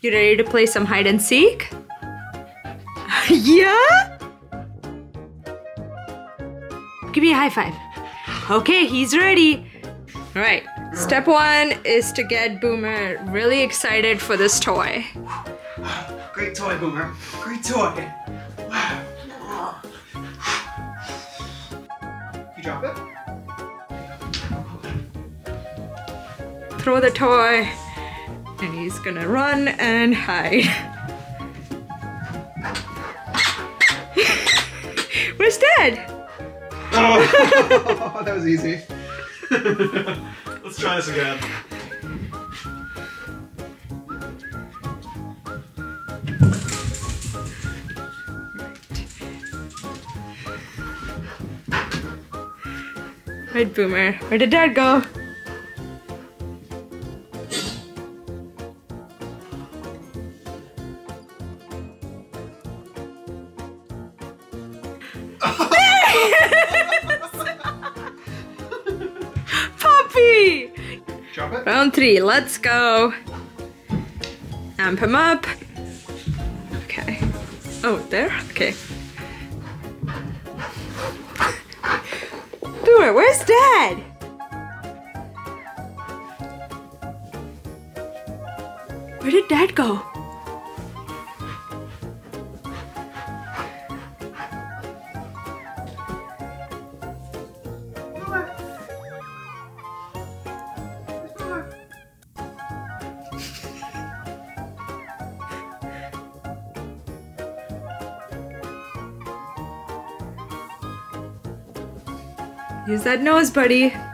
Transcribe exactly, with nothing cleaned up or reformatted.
You ready to play some hide and seek? Yeah? Give me a high five. Okay, he's ready. All right, step one is to get Boomer really excited for this toy. Great toy, Boomer. Great toy. Wow. You drop it? Throw the toy, and he's gonna run and hide. Where's Dad? Oh, that was easy. Let's try this again. Right, Boomer. Where did Dad go? Puppy! Drop it. Round three, let's go. Amp him up. Okay. Oh, there? Okay. Boomer, where's Dad? Where did Dad go? Use that nose, buddy.